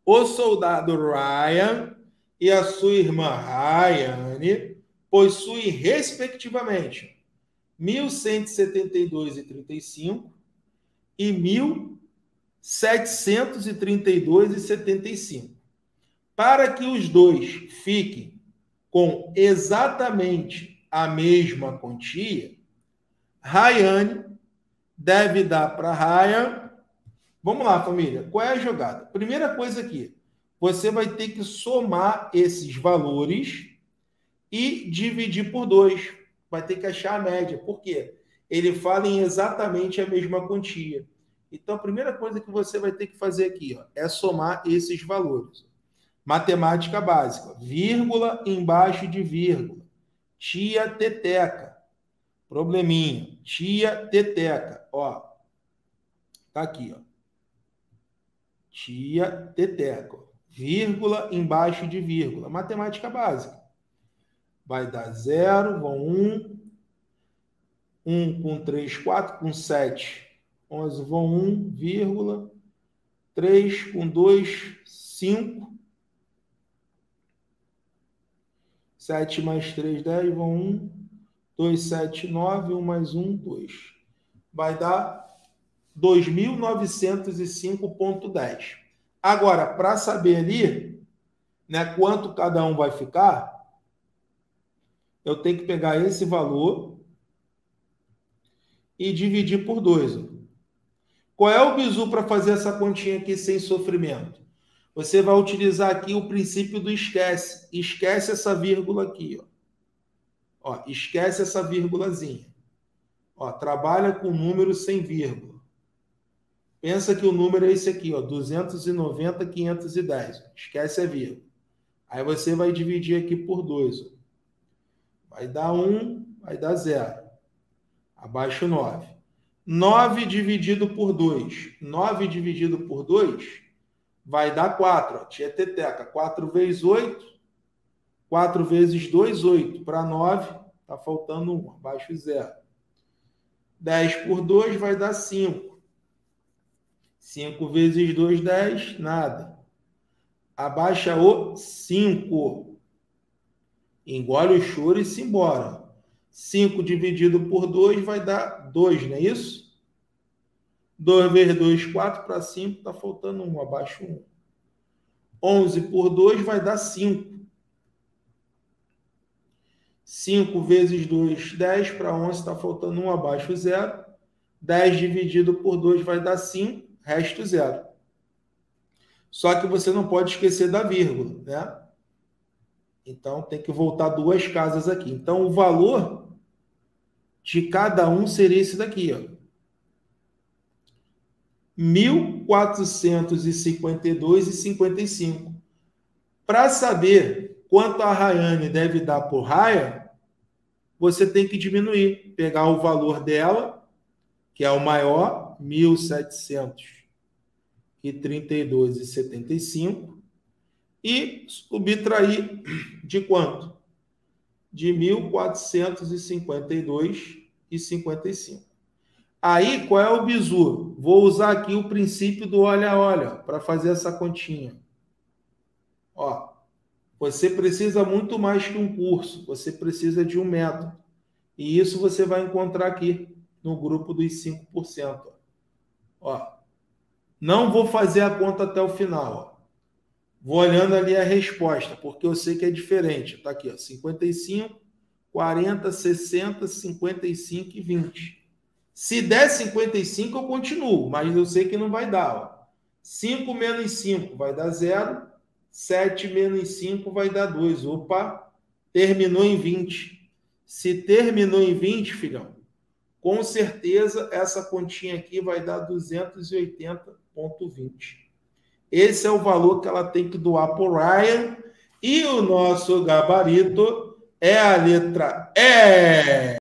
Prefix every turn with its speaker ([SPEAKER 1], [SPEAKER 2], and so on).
[SPEAKER 1] o soldado Ryan e a sua irmã Rayane possuem, respectivamente, 1.172,35 e 1.732,75. Para que os dois fiquem com exatamente a mesma quantia, Rayane deve dar para Ryan. Vamos lá, família. Qual é a jogada? Primeira coisa aqui, você vai ter que somar esses valores e dividir por 2. Vai ter que achar a média. Por quê? Ele fala em exatamente a mesma quantia. Então, a primeira coisa que você vai ter que fazer aqui, ó, é somar esses valores. Matemática básica. Vírgula embaixo de vírgula. Tia Teteca. Probleminha. Tia Teteca. Ó. Tá aqui, ó. Tia Teteca. Vírgula embaixo de vírgula. Matemática básica. Vai dar 0, vão 1. 1 com 3, 4 com 7. 11 vão 1, vírgula. 3 com 2, 5. 7 mais 3, 10, vão 1. 2, 7, 9, 1 mais 1, 2. Vai dar 2.905,10. Agora, para saber ali, né, quanto cada um vai ficar, eu tenho que pegar esse valor e dividir por 2. Qual é o bizu para fazer essa continha aqui sem sofrimento? Você vai utilizar aqui o princípio do esquece. Esquece essa vírgula aqui, ó. Ó, esquece essa vírgulazinha. Ó, trabalha com número sem vírgula. Pensa que o número é esse aqui, ó, 290.510. Esquece a vírgula. Aí você vai dividir aqui por 2. Ó. Vai dar 1, vai dar 0. Abaixo 9. 9 dividido por 2. 9 dividido por 2 vai dar 4. Ó. Tia Teteca. 4 vezes 8. 4 vezes 2, 8. Para 9, está faltando 1. Abaixo 0. 10 por 2 vai dar 5. 5 vezes 2, 10. Nada. Abaixa o 5. Engole o choro e se embora. 5 dividido por 2 vai dar 2, não é isso? 2 vezes 2, 4 para 5, está faltando 1, abaixo 1. 11 por 2 vai dar 5. 5 vezes 2, 10 para 11, está faltando 1, abaixo 0. 10 dividido por 2 vai dar 5, resto 0. Só que você não pode esquecer da vírgula, né? Então, tem que voltar 2 casas aqui. Então, o valor de cada um seria esse daqui, ó. 1.452,55. Para saber quanto a Rayane deve dar por Ryan, você tem que diminuir. Pegar o valor dela, que é o maior, 1.732,75, e subtrair de quanto? De 1.452,55. Aí, qual é o bizu? Vou usar aqui o princípio do olha-olha para fazer essa continha. Ó, você precisa muito mais que um curso, você precisa de um método. E isso você vai encontrar aqui no grupo dos 5%. Ó, não vou fazer a conta até o final, ó. Vou olhando ali a resposta, porque eu sei que é diferente. Está aqui, ó, 55, 40, 60, 55 e 20. Se der 55, eu continuo, mas eu sei que não vai dar. Ó. 5 menos 5 vai dar 0. 7 menos 5 vai dar 2. Opa, terminou em 20. Se terminou em 20, filhão, com certeza essa continha aqui vai dar 280,20. Esse é o valor que ela tem que doar para o Ryan. E o nosso gabarito é a letra E.